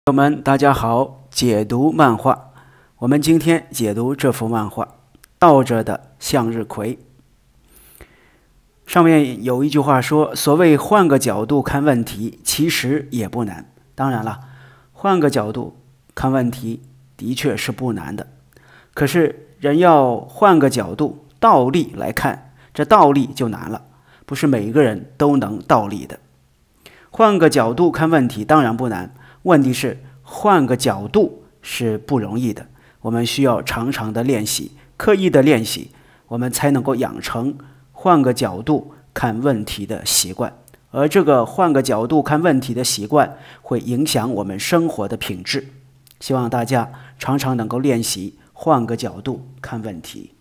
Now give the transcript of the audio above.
朋友们，大家好！解读漫画，我们今天解读这幅漫画《倒着的向日葵》。上面有一句话说：“所谓换个角度看问题，其实也不难。”当然了，换个角度看问题的确是不难的。可是人要换个角度倒立来看，这倒立就难了，不是每个人都能倒立的。换个角度看问题当然不难。问题是换个角度是不容易的，我们需要常常的练习，刻意的练习，我们才能够养成换个角度看问题的习惯。而这个换个角度看问题的习惯会影响我们生活的品质。希望大家常常能够练习换个角度看问题。